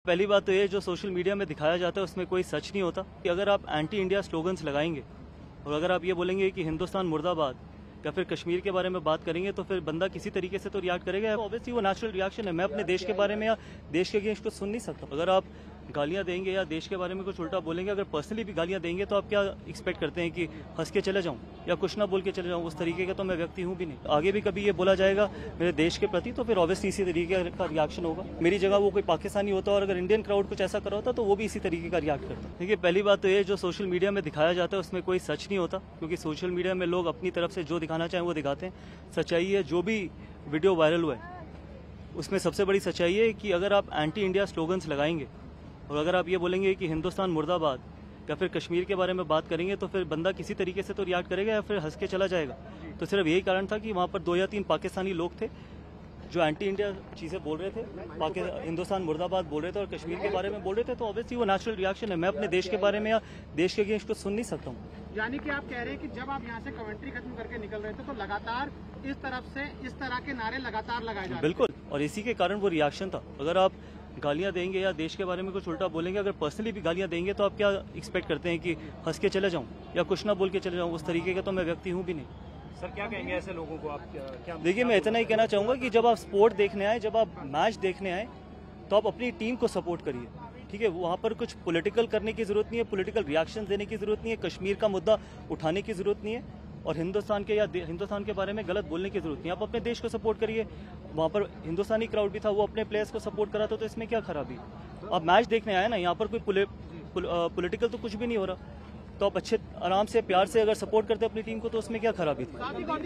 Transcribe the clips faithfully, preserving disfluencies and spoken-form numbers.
पहली बात तो ये जो सोशल मीडिया में दिखाया जाता है उसमें कोई सच नहीं होता कि अगर आप एंटी इंडिया स्लोगन्स लगाएंगे और अगर आप ये बोलेंगे कि हिंदुस्तान मुर्दाबाद या फिर कश्मीर के बारे में बात करेंगे तो फिर बंदा किसी तरीके से तो रिएक्ट करेगा। ऑब्वियसली वो नेचुरल रिएक्शन है। मैं अपने देश के बारे में या देश के अगेंस्ट कुछ सुन नहीं सकता। अगर आप गालियां देंगे या देश के बारे में कुछ उल्टा बोलेंगे, अगर पर्सनली भी गालियां देंगे तो आप क्या एक्सपेक्ट करते हैं कि हंस के चले जाऊं या कुछ ना बोल के चले जाऊं? उस तरीके का तो मैं व्यक्ति हूं भी नहीं। आगे भी कभी ये बोला जाएगा मेरे देश के प्रति तो फिर ऑब्वियसली इसी तरीके का रिएक्शन होगा। मेरी जगह वो कोई पाकिस्तानी होता और अगर इंडियन क्राउड कुछ ऐसा कर रहा होता तो वो भी इसी तरीके का रिएक्ट करता। देखिए, पहली बात तो ये जो सोशल मीडिया में दिखाया जाता है उसमें कोई सच नहीं होता, क्योंकि सोशल मीडिया में लोग अपनी तरफ से जो दिखाना चाहें वो दिखाते हैं। सच्चाई है, जो भी वीडियो वायरल हुआ है उसमें सबसे बड़ी सच्चाई है कि अगर आप एंटी इंडिया स्लोगन्स लगाएंगे और अगर आप ये बोलेंगे कि हिंदुस्तान मुर्दाबाद या फिर कश्मीर के बारे में बात करेंगे तो फिर बंदा किसी तरीके से तो रिएक्ट करेगा या फिर हंस के चला जाएगा। तो सिर्फ यही कारण था कि वहाँ पर दो या तीन पाकिस्तानी लोग थे जो एंटी इंडिया चीज़ें बोल रहे थे, पाकिस्तान हिंदुस्तान मुर्दाबाद बोल रहे थे और कश्मीर के बारे में बोल रहे थे। तो ऑब्वियसली वो नेचुरल रिएक्शन है। मैं अपने देश के बारे में या देश के अगेंस्ट कुछ सुन नहीं सकता हूँ। यानी कि आप कह रहे हैं कि जब आप यहाँ से कमेंट्री खत्म करके निकल रहे थे तो लगातार इस तरफ से इस तरह के नारे लगातार लगाए जा रहे थे। बिल्कुल, और इसी के कारण वो रिएक्शन था। अगर आप गालियां देंगे या देश के बारे में कुछ उल्टा बोलेंगे, अगर पर्सनली भी गालियां देंगे तो आप क्या एक्सपेक्ट करते हैं कि हंस के चले जाऊं या कुछ ना बोल के चले जाऊं? उस तरीके का तो मैं व्यक्ति हूं भी नहीं। सर, क्या कहेंगे ऐसे लोगों को आप? क्या, क्या देखिए, मैं इतना ही कहना चाहूंगा कि जब आप स्पोर्ट देखने आए, जब आप मैच देखने आए तो आप अपनी टीम को सपोर्ट करिए, ठीक है? वहाँ पर कुछ पॉलिटिकल करने की जरूरत नहीं है, पॉलिटिकल रिएक्शन देने की जरूरत नहीं है, कश्मीर का मुद्दा उठाने की जरूरत नहीं है और हिंदुस्तान के या हिंदुस्तान के बारे में गलत बोलने की जरूरत नहीं है। आप अपने देश को सपोर्ट करिए। वहाँ पर हिंदुस्तानी क्राउड भी था, वो अपने प्लेयर्स को सपोर्ट करा था, तो इसमें क्या खराबी? आप मैच देखने आए ना, यहाँ पर कोई पॉलिटिकल तो कुछ भी नहीं हो रहा। तो आप अच्छे आराम से प्यार से अगर सपोर्ट करते अपनी टीम को तो उसमें क्या खराबी थी?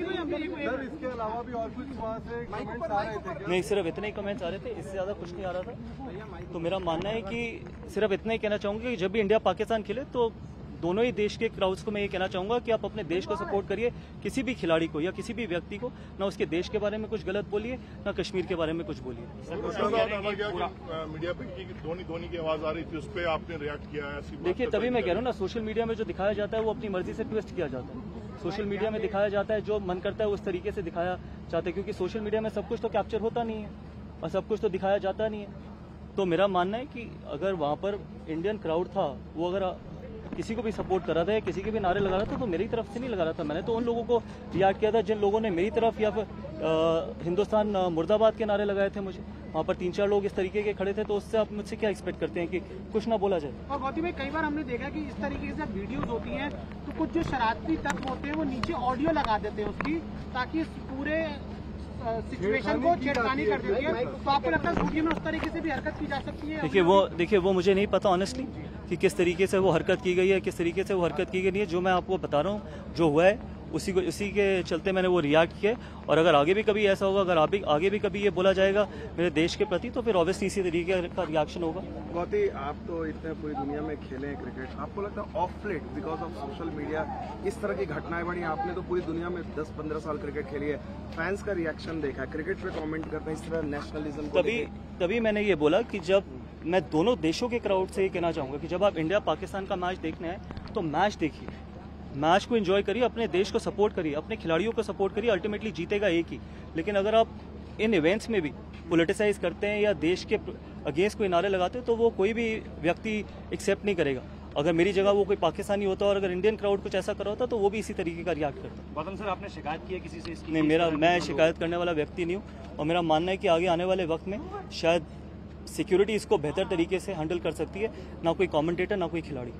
इसके अलावा भी और कुछ वहाँ से कमेंट्स आ रहे थे? नहीं, सिर्फ इतने ही कमेंट्स आ रहे थे, इससे ज्यादा कुछ नहीं आ रहा था। तो मेरा मानना है कि सिर्फ इतना ही कहना चाहूंगा कि जब भी इंडिया पाकिस्तान खेले तो दोनों ही देश के क्राउड्स को मैं ये कहना चाहूंगा कि आप अपने देश को सपोर्ट करिए। किसी भी खिलाड़ी को या किसी भी व्यक्ति को ना उसके देश के बारे में कुछ गलत बोलिए, ना कश्मीर के बारे में कुछ बोलिए। मीडिया पे धोनी धोनी की आवाज आ रही थी, उस पर आपने रिएक्ट किया है? देखिए, तभी मैं कह रहा हूँ ना, सोशल मीडिया में जो दिखाया जाता है वो अपनी मर्जी से ट्विस्ट किया जाता है। सोशल मीडिया में दिखाया जाता है जो मन करता है उस तरीके से दिखाया जाता है, क्योंकि सोशल मीडिया में सब कुछ तो कैप्चर होता नहीं है और सब कुछ तो दिखाया जाता नहीं है। तो मेरा मानना है कि अगर वहाँ पर इंडियन क्राउड था, वो अगर किसी को भी सपोर्ट कर रहा था या किसी के भी नारे लगा रहा था तो मेरी तरफ से नहीं लगा रहा था। मैंने तो उन लोगों को रिएक्ट किया था जिन लोगों ने मेरी तरफ या फिर हिंदुस्तान मुर्दाबाद के नारे लगाए थे। मुझे वहाँ पर तीन चार लोग इस तरीके के खड़े थे, तो उससे आप मुझसे क्या एक्सपेक्ट करते हैं कि कुछ ना बोला जाए? और गौतम भाई, कई बार हमने देखा कि इस तरीके से वीडियोज होती हैं तो कुछ जो शरारती तत्व होते हैं वो नीचे ऑडियो लगा देते हैं उसकी, ताकि पूरे सिचुएशन को छेड़खानी कर देती है। तो आपको लगता है वीडियो में उस तरीके से भी हरकत की जा सकती है? देखिए वो देखिए वो मुझे नहीं पता ऑनेस्टली कि किस तरीके से वो हरकत की गई है, किस तरीके से वो हरकत की गई नहीं है। जो मैं आपको बता रहा हूँ जो हुआ है उसी को उसी के चलते मैंने वो रिएक्ट किया। और अगर आगे भी कभी ऐसा होगा, अगर आगे आगे भी कभी ये बोला जाएगा मेरे देश के प्रति तो फिर ऑब्वियसली इसी तरीके का रिएक्शन होगा। गौती, आप तो इतने पूरी दुनिया में खेले हैं क्रिकेट, आपको लगता है of late because of social media इस तरह की घटनाएं बढ़ी? आपने तो पूरी दुनिया में दस पंद्रह साल क्रिकेट खेली है, फैंस का रिएक्शन देखा है, क्रिकेट पे कमेंट करते हैं इस तरह नेशनलिज्म को। तभी तभी मैंने ये बोला कि जब मैं दोनों देशों के क्राउड से ये कहना चाहूंगा कि जब आप इंडिया पाकिस्तान का मैच देखने आए तो मैच देखिए, मैच को एंजॉय करिए, अपने देश को सपोर्ट करिए, अपने खिलाड़ियों को सपोर्ट करिए। अल्टीमेटली जीतेगा एक ही। लेकिन अगर आप इन इवेंट्स में भी पोलिटिसाइज करते हैं या देश के अगेंस्ट कोई नारे लगाते हैं तो वो कोई भी व्यक्ति एक्सेप्ट नहीं करेगा। अगर मेरी जगह वो कोई पाकिस्तानी होता और अगर इंडियन क्राउड कुछ ऐसा कर रहा होता तो वो भी इसी तरीके का रिएक्ट करता। गौतम सर, आपने शिकायत की है किसी से इसकी? नहीं, मेरा मैं शिकायत करने वाला व्यक्ति नहीं हूँ और मेरा मानना है कि आगे आने वाले वक्त में शायद सिक्योरिटी इसको बेहतर तरीके से हैंडल कर सकती है, ना कोई कमेंटेटर ना कोई खिलाड़ी।